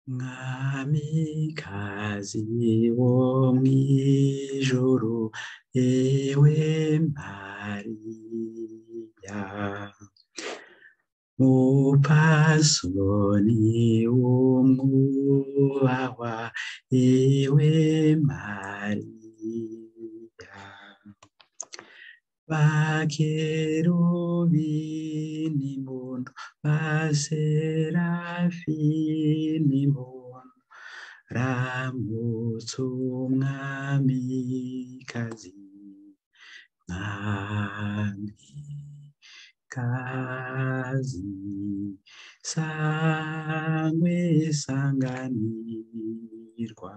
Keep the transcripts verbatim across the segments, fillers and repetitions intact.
Mwamikazi wo mw'ijuru, ewe Mariya, mupfasoni w'umwubahwa, ewe Mariya, bakerubi n'impundu, baserafi n'impundu, ramutsa umwamikazi, mwamikazi, sangwe sanganirwa,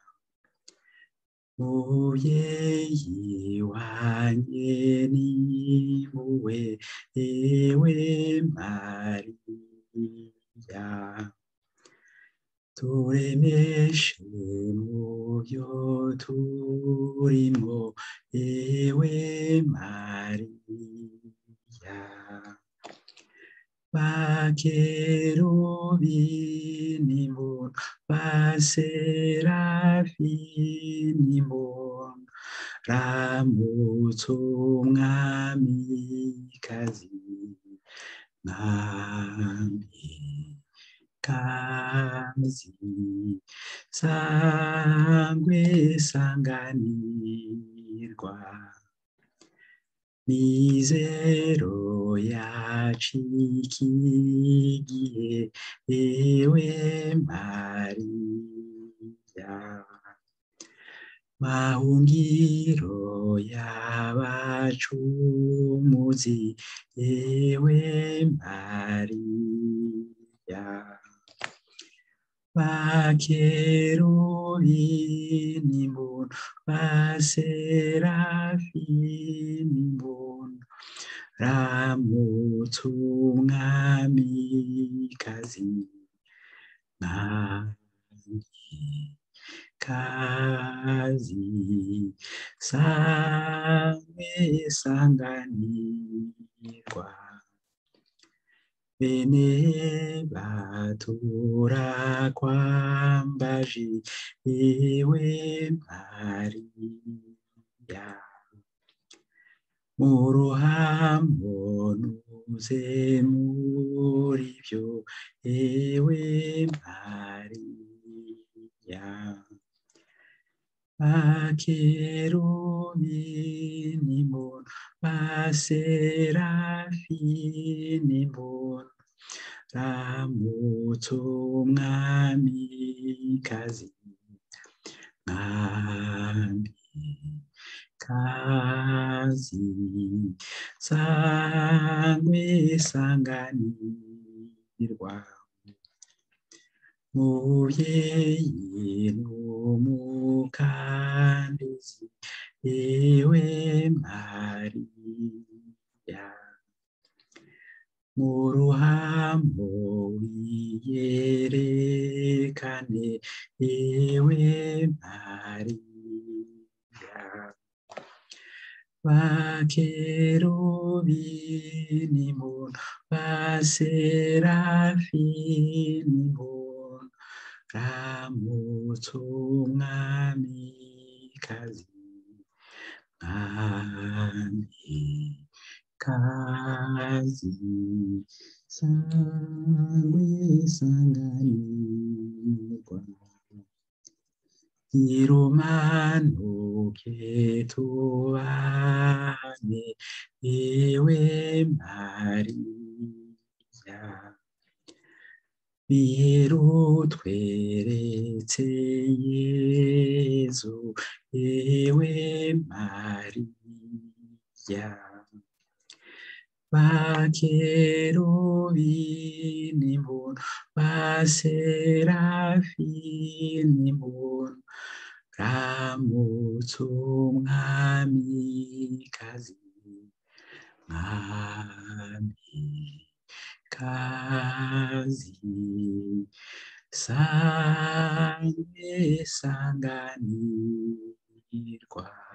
muvyeyi wanje n'impuhwe, ewe Mariya, turemeshe muvyo turimwo, ewe Mariya, bakerubi n'impundu, baserafi n'impundu, ramutsa umwamikazi, mwamikazi, sangwe sanganirwa, mizero yacikigihe, ewe Mariya, mahungiro y'abacumuzi, ewe Mariya, bakerubi n'impundu, baserafi n'impundu, ramutsa umwamikazi, mwamikazi, sangwe sanganirwa, bene baturakwambaje, ewe Mariya, mu ruhambo nuze muri vyo, ewe Mariya, bakerubi n'impundu, baserafi n'impundu, ramutsa umwamikazi, mwamikazi, sangwe sanganirwa, muvyeyi n'umukandizi, ewe Mariya, mu ruhambo wiyerekane, ewe Mariya, bakerubi n'impundu, baserafi n'impundu, ramutsa umwamikazi, mwamikazi, sangwe sanganirwa, irumanuke tubane, ewe Mariya, birutweretse Yezu, ewe Mariya, bakerubi n'impundu, baserafi n'impundu, ramutsa umwamikazi, mwamikazi, sangwe sanganirwa.